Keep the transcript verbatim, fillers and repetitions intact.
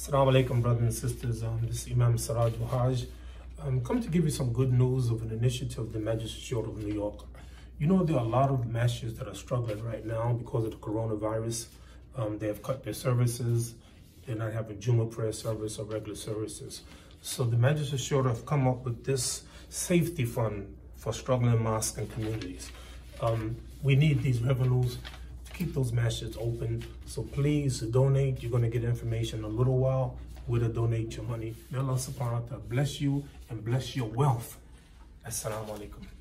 Assalamu alaikum, brothers and sisters. Um, this is Imam Siraj Wahhaj. I'm come to give you some good news of an initiative of the Majlis Ash-Shura of New York. You know, there are a lot of masjids that are struggling right now because of the coronavirus. Um, they have cut their services. They're not having Jummah prayer service or regular services. So the Majlis Ash-Shura have come up with this safety fund for struggling mosques and communities. Um, we need these revenues to keep those masjids open. So please donate. You're going to get information in a little while where to donate your money. May Allah subhanahu wa ta'ala bless you and bless your wealth. Assalamu alaikum.